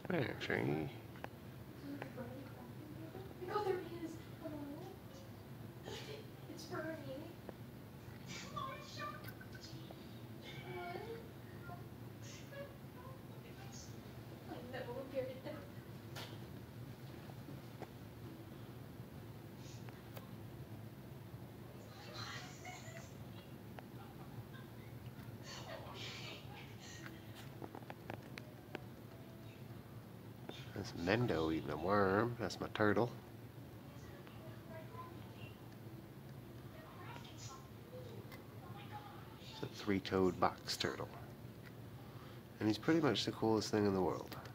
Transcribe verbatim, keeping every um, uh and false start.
Actually, Oh, there he is. Hello. It's burning. What? I know, very nice. that's Mendo eating a worm. That's my turtle. It's a three-toed box turtle. And he's pretty much the coolest thing in the world.